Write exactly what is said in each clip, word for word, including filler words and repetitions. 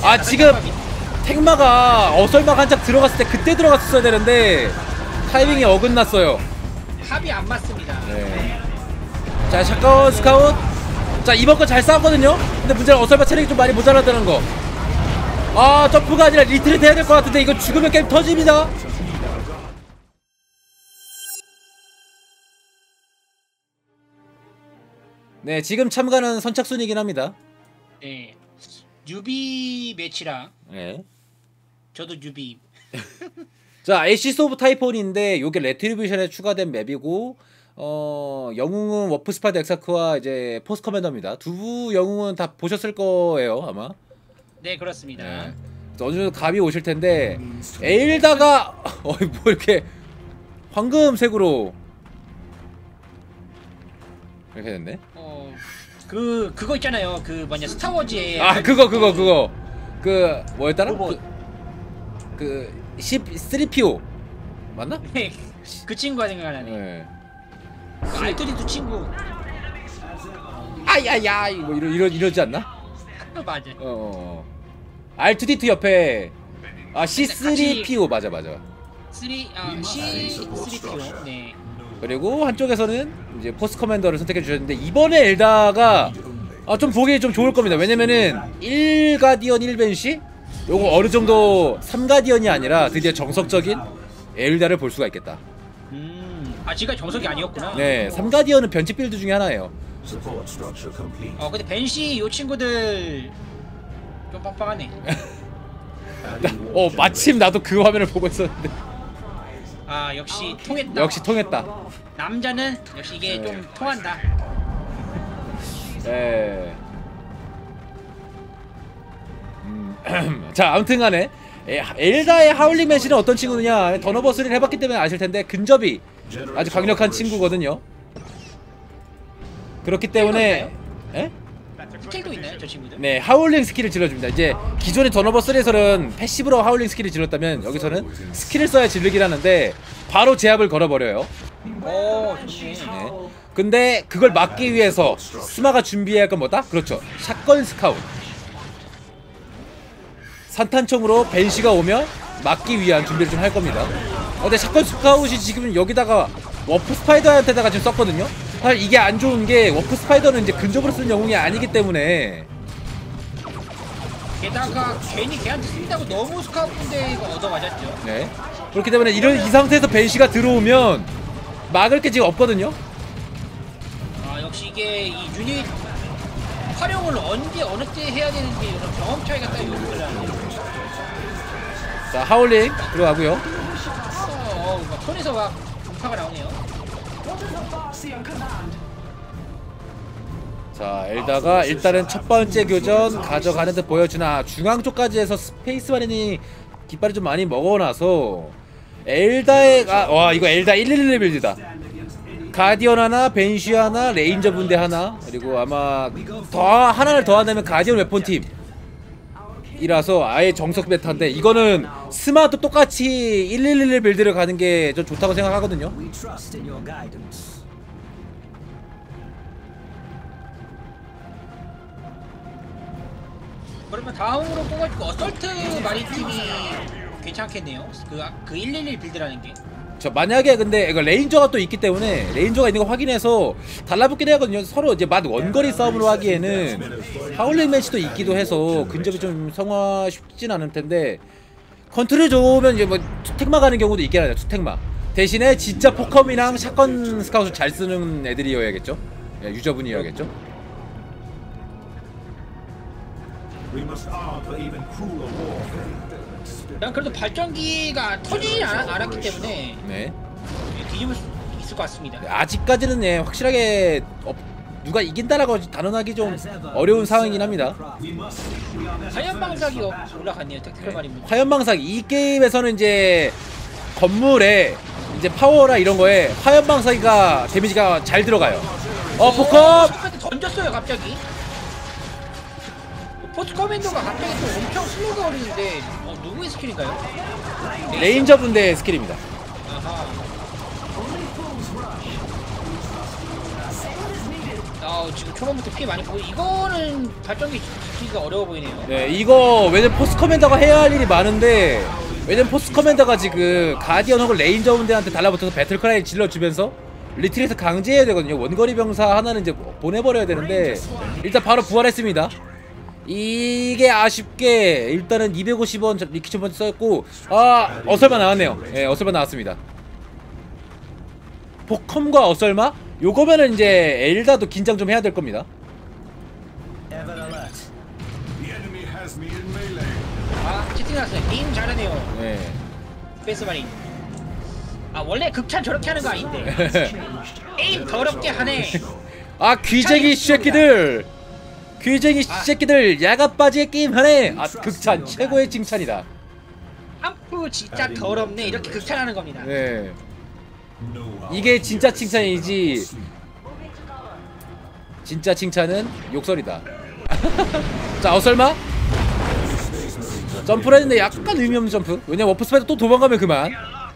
아 지금 택마가 어설막 한 짝 들어갔을 때 그때 들어갔었어야 되는데 타이밍이 어긋났어요. 합이 안 맞습니다. 네. 자 샷건 스카웃. 자 이번 거 잘 싸웠거든요. 근데 문제는 어설막 체력이 좀 많이 모자라다는 거. 아 점프가 아니라 리트리트 해야 될 것 같은데 이거 죽으면 게임 터집니다. 네 지금 참가는 선착순이긴 합니다. 네 뉴비 매치랑 네. 저도 뉴비. 자 애시스 오브 타이폰인데 요게 레트리뷰션에 추가된 맵이고 어 영웅은 워프 스파이더 엑사크와 이제 포스 커맨더입니다. 두 영웅은 다 보셨을 거예요 아마. 네 그렇습니다. 네. 어느 정도 감이 오실 텐데 에일다가 어이 뭐 이렇게 황금색으로 이렇게 됐네. 어 그 그거 있잖아요. 그 뭐냐 스타워즈에 아 그거 그거 그거 그 뭐였더라? 로봇. 그, 그 쓰리 피오 맞나? 네, 그 친구가 생각나네. 네. 그 알토리도 친구. 아야야 뭐 이러 이러 이러지 않나? 맞아. 어. 어. 알투디투 옆에 아 씨 쓰리 피오 맞아 맞아. 쓰리 아 씨 쓰리 피오. 네. 그리고 한쪽에서는 이제 포스 커맨더를 선택해 주셨는데 이번에 엘다가 아 좀 보기 좀 좋을 겁니다. 왜냐면은 일 가디언 일 벤시 요거 어느 정도 삼 가디언이 아니라 드디어 정석적인 엘다를 볼 수가 있겠다. 음. 아 지가 정석이 아니었구나. 네, 삼 가디언은 변칙 빌드 중에 하나예요. 어 근데 벤시 요 친구들 좀 빵빵하네. 어 마침 나도 그 화면을 보고 있었는데. 아 역시 통했다. 역시 통했다. 남자는 역시 이게 네. 좀 통한다. 네. 음. 자 아무튼간에 엘다의 하울링 맨시는 어떤 친구느냐 던어버스를 해봤기 때문에 아실 텐데 근접이 아주 강력한 친구거든요. 그렇기 때문에 에? 스킬도 있나요 저 친구들? 네 하울링 스킬을 질러줍니다. 이제 기존의 던어버스에서는 패시브로 하울링 스킬을 질렀다면 여기서는 스킬을 써야 질르기라는데 바로 제압을 걸어버려요. 오 좋네. 네. 근데 그걸 막기 위해서 스마가 준비해야 할 건 뭐다? 그렇죠 샷건 스카웃. 산탄총으로 벤시가 오면 막기 위한 준비를 좀 할 겁니다. 어, 근데 샷건 스카웃이 지금 여기다가 워프 스파이더한테다가 지금 썼거든요. 사실 이게 안 좋은 게 워프 스파이더는 이제 근접으로 쓰는 영웅이 아니기 때문에 게다가 괜히 걔한테 쓴다고 너무 스카우트인데 이거 얻어 맞았죠. 네 그렇기 때문에 이런 이 상태에서 벤시가 들어오면 막을 게 지금 없거든요. 아 역시 이게 이 유닛 활용을 언제 어느 때 해야 되는지 이런 경험 차이가 딱 있더라고요. 자 하울링 들어가고요. 어, 어, 막 손에서 막 음파가 나오네요. 자 엘다가 일단은 첫 번째 교전 가져가는 듯 보여주나 중앙 쪽까지 해서 스페이스 마린이 깃발을 좀 많이 먹어놔서 엘다의 아, 와 이거 엘다 일일일 빌드다. 가디언 하나, 벤시 하나, 레인저 분대 하나 그리고 아마 더 하나를 더 한다면 가디언 웨폰 팀 이라서 아예 정석 메타인데 이거는 스마도 똑같이 일일일 빌드를 가는 게 좀 좋다고 생각하거든요. 그러면 다음으로 뽑아줄 거 어설트 마리팀이 괜찮겠네요. 그, 그 일일일 빌드라는 게. 저 만약에 근데 이거 레인저가 또 있기 때문에 레인저가 있는 거 확인해서 달라붙긴 해야거든요. 서로 이제 만 원거리 싸움으로 하기에는 하울링 매치도 있기도 해서 근접이 좀 성화 쉽진 않을 텐데 컨트롤 좋으면 이제 뭐 투택마 가는 경우도 있긴 하죠. 투택마 대신에 진짜 포컴이랑 샷건 스카웃을 잘 쓰는 애들이어야겠죠. 예, 유저분이어야겠죠. 난 그래도 발전기가 터지지 않, 않았기 때문에 네. 뒤집을 수 있을 것 같습니다. 아직까지는 예, 확실하게 어, 누가 이긴다라고 단언하기 좀 어려운 상황이긴 합니다. 화염방사기 올라갔네요. 택티컬 네. 말입니다. 화염방사기 이 게임에서는 이제 건물에 이제 파워라 이런 거에 화염방사기가 데미지가 잘 들어가요. 어 포컴 던졌어요 갑자기. 포트 커맨더가 갑자기 또 엄청 슬로우 거리는데 어, 누구의 스킬인가요? 레인저 분대의 스킬입니다. 아하. 아 지금 초반부터 피해 많이 보고 이거는 발전기 지키기가 어려워 보이네요. 네, 이거 왜냐면 포스 커맨더가 해야 할 일이 많은데 왜냐면 포스 커맨더가 지금 가디언 혹은 레인저 분대한테 달라붙어서 배틀크라이 질러주면서 리트리에서 강제해야 되거든요. 원거리 병사 하나는 이제 보내버려야 되는데 일단 바로 부활했습니다. 이게 아쉽게 일단은 이백오십 원 리퀴션 번째 써있고 아 어설마 나왔네요. 예, 네, 어설마 나왔습니다. 복컴과 어설마? 요거면은 이제 엘다도 긴장 좀 해야 될 겁니다. 아 채팅 났어요. 게임 잘하네요. 네. 스페이스마린. 아 원래 극찬 저렇게 하는 거 아닌데. 게임 더럽게 하네. 아 귀쟁이 새끼들. 귀쟁이 새끼들 야가빠지의 게임 하네. 아 극찬 최고의 칭찬이다. 한프 진짜 더럽네 이렇게 극찬하는 겁니다. 네. 이게 진짜 칭찬이지. 진짜 칭찬은 욕설이다. 자 어설마 점프를 했는데 약간 의미 없는 점프. 왜냐면 워프스파이더 또 도망가면 그만.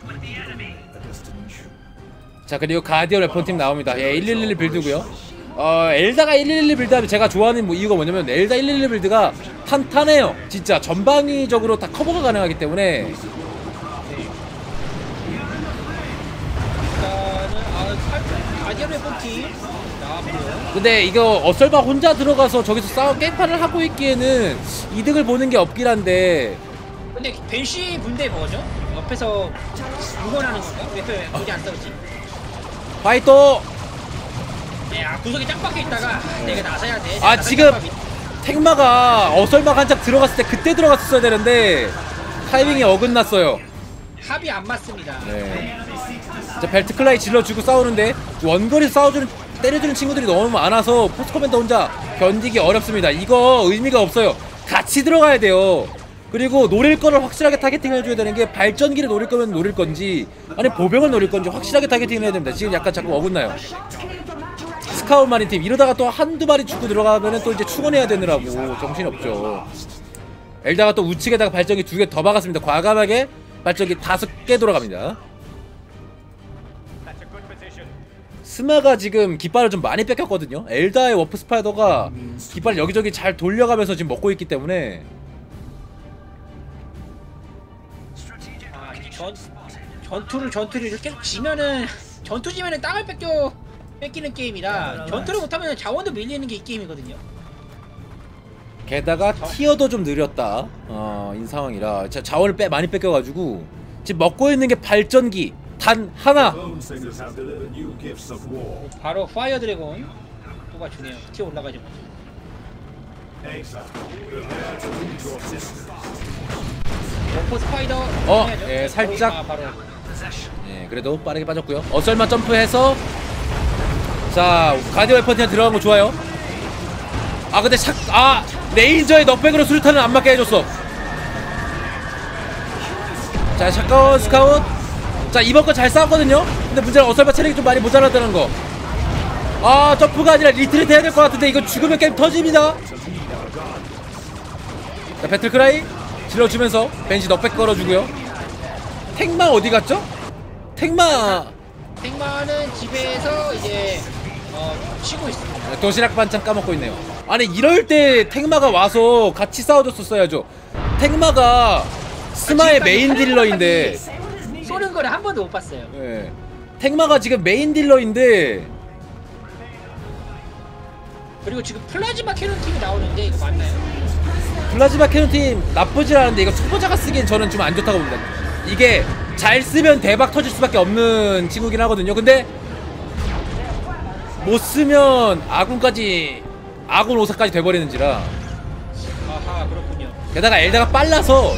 자 그리고 가디언 웨폰팀 나옵니다. 예, 일일일 빌드고요. 어 엘다가 일일일 빌드하면 제가 좋아하는 뭐 이유가 뭐냐면 엘다 일일일 빌드가 탄탄해요. 진짜 전방위적으로 다 커버가 가능하기 때문에. 가디언 웨폰팀 나왔고요. 근데 이거 어설바 혼자 들어가서 저기서 싸움 깽판을 하고 있기에는 이득을 보는 게 없긴 한데. 근데 벤시 분대 뭐죠? 옆에서 응원하는 건가? 왜 굳이 안 싸우지? 파이터! 네, 아 구석에 짱 박혀 있다가 내가 나서야 돼. 아 지금 택마가 어설막 한 짝 들어갔을 때 그때 들어갔었어야 되는데 타이밍이 어긋났어요. 합이 안 맞습니다. 네. 자 벨트클라이 질러주고 싸우는데 원거리 싸워주는 때려주는 친구들이 너무 많아서 포스커맨더 혼자 견디기 어렵습니다. 이거 의미가 없어요. 같이 들어가야 돼요. 그리고 노릴 거를 확실하게 타겟팅 해줘야 되는 게 발전기를 노릴 거면 노릴 건지 아니 보병을 노릴 건지 확실하게 타겟팅 해야 됩니다. 지금 약간 자꾸 어긋나요. 스카웃 마린 팀 이러다가 또 한두 마리 죽고 들어가면은 또 이제 충원해야 되느라고 정신없죠. 엘다가 또 우측에다가 발전기 두 개 더 박았습니다. 과감하게 발전기 다섯 개 돌아갑니다. 스마가 지금 깃발을 좀 많이 뺏겼거든요. 엘다의 워프 스파이더가 깃발 여기저기 잘 돌려가면서 지금 먹고 있기 때문에. 아, 전, 전투를 전투를 이렇게 지면은 전투 지면은 땅을 뺏겨 뺏기는 게임이라 전투를 못하면 자원도 밀리는 게 이 게임이거든요. 게다가 티어도 좀 느렸다. 어, 인 상황이라 자, 자원을 빼 많이 뺏겨가지고 지금 먹고 있는 게 발전기 단 하나. 바로 파이어 드래곤 뽑아주네요. 티어 올라가지 못해. 워프 스파이더. 어, 해야죠. 예, 살짝. 아, 바로. 예, 그래도 빠르게 빠졌고요. 어설마 점프해서 자 가디언 웨펀트에 들어간 거 좋아요. 아 근데 샥, 아 레인저의 넉백으로 수류탄을 안 맞게 해줬어. 자 샷건 스카웃. 자 이번 거 잘 싸웠거든요. 근데 문제는 어설바 체력이 좀 많이 모자랐다는 거. 아 점프가 아니라 리트리트 해야 될 것 같은데 이거 죽으면 게임 터집니다. 자 배틀크라이 질러주면서 벤시 넉백 걸어주고요. 택마 어디 갔죠? 택마 택마는 집에서 이제 어, 쉬고 있습니다. 도시락 반찬 까먹고 있네요. 아니 이럴 때 택마가 와서 같이 싸워줬었어야죠. 택마가 스마의 메인 딜러인데 쏘는 거를 한 번도 못 봤어요. 예. 택마가 지금 메인 딜러인데 그리고 지금 플라즈마 캐논 팀이 나오는데 이거 맞나요? 플라즈마 캐논 팀 나쁘진 않은데 이거 초보자가 쓰기엔 저는 좀 안 좋다고 봅니다. 이게 잘 쓰면 대박 터질 수밖에 없는 친구긴 하거든요. 근데 못 쓰면 아군까지 아군 오사까지 돼버리는지라. 아하 그렇군요. 게다가 엘다가 빨라서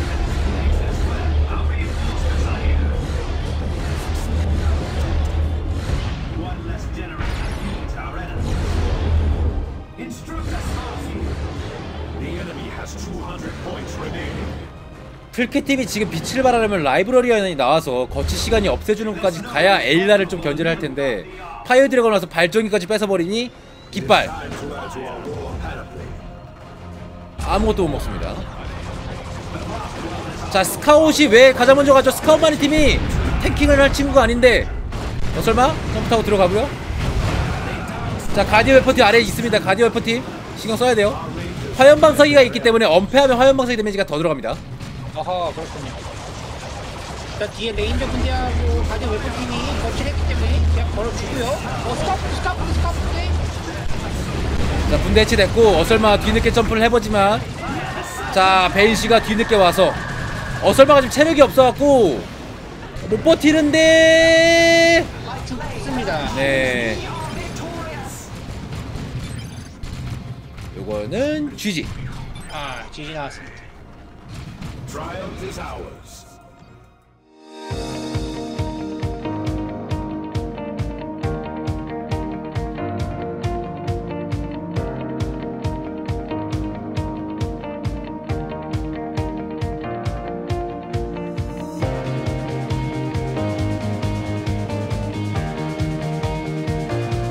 틀캐팀이 지금 빛을 발하려면 라이브러리에 나와서 거치 시간이 없애주는 것까지 가야 엘라를 좀 견제를 할 텐데 파이어 드래곤 와서 발전기까지 뺏어버리니 깃발 아무것도 못 먹습니다. 자 스카웃이 왜 가장 먼저 가죠? 스카웃 마린 팀이 탱킹을 할 친구가 아닌데 어 설마? 점프 타고 들어가고요. 자, 가디언 웨퍼팀 아래에 있습니다. 가디언 웨퍼팀 신경 써야 돼요. 화염 방사기가 있기 때문에 엄폐하면 화염 방사기 데미지가 더 들어갑니다. 어허, 그렇군요. 일단 뒤에 레인저 군대하고 가디언 웨퍼팀이 거칠했기 때문에 그냥 걸어주고요. 어, 스카프, 스카프, 스카프 대. 자, 분대 해체됐고 어설마 뒤늦게 점프를 해보지만 자, 베인씨가 뒤늦게 와서 어설마가 지금 체력이 없어갖고 못 버티는데 죽습니다. 네, 요거는 지지. 아, 지지 나왔습니다. Triumph is ours.